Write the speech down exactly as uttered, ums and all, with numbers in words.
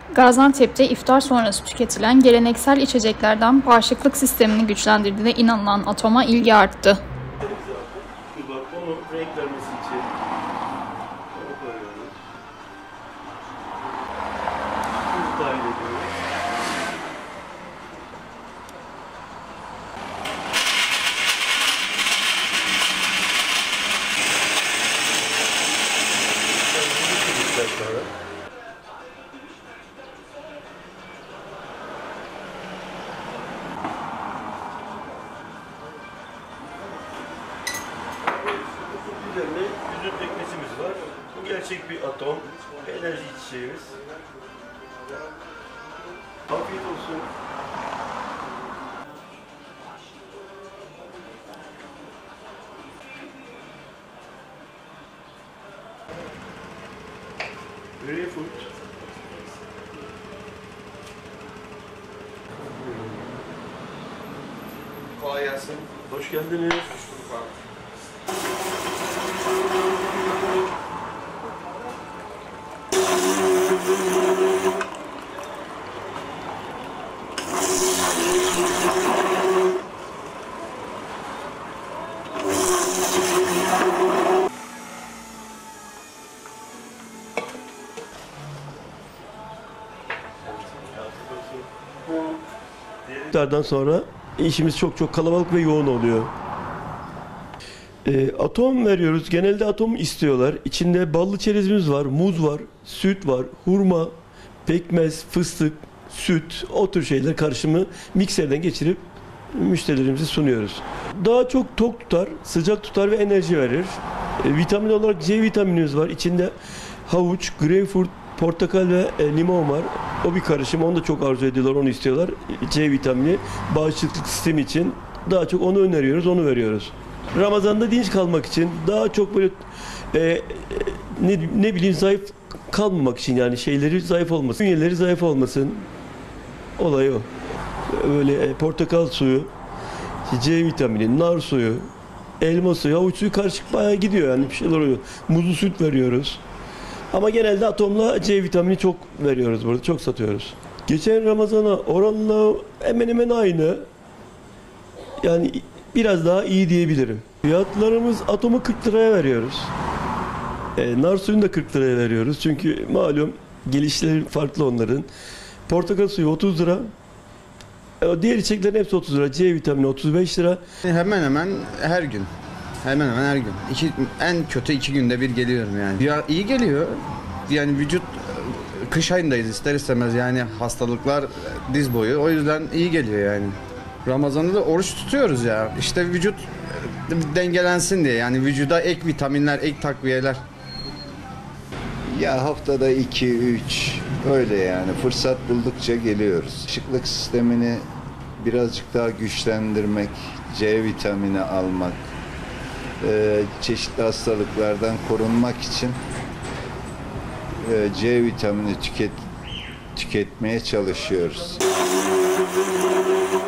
Gaziantep'te iftar sonrası tüketilen geleneksel içeceklerden bağışıklık sistemini güçlendirdiğine inanılan Atom'a ilgi arttı. Bak onu renk vermesi için onu koyuyoruz. Tuz dahil ediyoruz. Üzerinde üzüm pekmezimiz var. Bu gerçek bir atom. Enerji içeceğimiz. Afiyet olsun. Greyfurt. Kolay gelsin. Hoş geldiniz. İftardan sonra işimiz çok çok kalabalık ve yoğun oluyor. E, atom veriyoruz. Genelde atom istiyorlar. İçinde ballı çerezimiz var, muz var, süt var, hurma, pekmez, fıstık, süt, o tür şeyler karışımı mikserden geçirip müşterilerimize sunuyoruz. Daha çok tok tutar, sıcak tutar ve enerji verir. E, vitamin olarak C vitaminimiz var. İçinde havuç, greyfurt, portakal ve e, limon var. O bir karışım. Onu da çok arzu ediyorlar, onu istiyorlar. C vitamini bağışıklık sistemi için daha çok onu öneriyoruz, onu veriyoruz. Ramazan'da dinç kalmak için, daha çok böyle e, ne, ne bileyim zayıf kalmamak için, yani şeyleri zayıf olmasın, bünyeleri zayıf olmasın. Olay o. Böyle e, portakal suyu, C vitamini, nar suyu, elma suyu, havuç suyu karışık bayağı gidiyor, yani bir şeyler oluyor. Muzlu süt veriyoruz. Ama genelde atomla C vitamini çok veriyoruz burada, çok satıyoruz. Geçen Ramazan'a oranla hemen hemen aynı. Yani biraz daha iyi diyebilirim. Fiyatlarımız atomu kırk liraya veriyoruz. E, nar suyunu da kırk liraya veriyoruz. Çünkü malum gelişleri farklı onların. Portakal suyu otuz lira. E, diğer içeceklerin hepsi otuz lira. C vitamini otuz beş lira. Hemen hemen her gün. Hemen hemen her gün. İki, en kötü iki günde bir geliyorum yani. Ya iyi geliyor. Yani vücut, kış ayındayız ister istemez, yani hastalıklar diz boyu. O yüzden iyi geliyor yani. Ramazan'da da oruç tutuyoruz ya. İşte vücut dengelensin diye, yani vücuda ek vitaminler, ek takviyeler. Ya haftada iki üç öyle, yani fırsat buldukça geliyoruz. Bağışıklık sistemini birazcık daha güçlendirmek, C vitamini almak, e, çeşitli hastalıklardan korunmak için e, C vitamini tüket, tüketmeye çalışıyoruz.